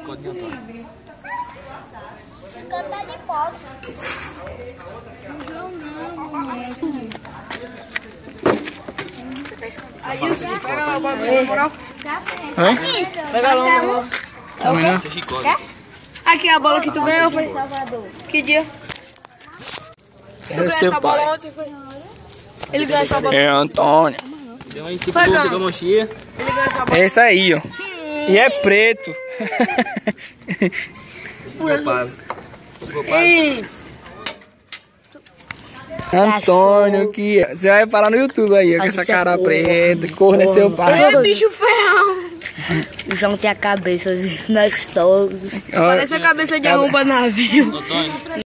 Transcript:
chicote de Antônio. Canta de pau. Aí, pega lá o bagulho, na moral. Pega lá, moral. Esse chicote. Aqui a bola que tu ganhou foi. Que dia? Tu ganhou essa bola ontem, foi? Ele ganhou essa bola. É Antônio. Deu uma tipo de mochila. Ele ganhou essa bola. É esse aí, ó. E é preto. Ei! Antônio, que você vai parar no YouTube aí, com essa cara preta, corno é seu pai. É bicho feão. O João tem a cabeça nas togas. Parece a cabeça de arromba navio. Antônio.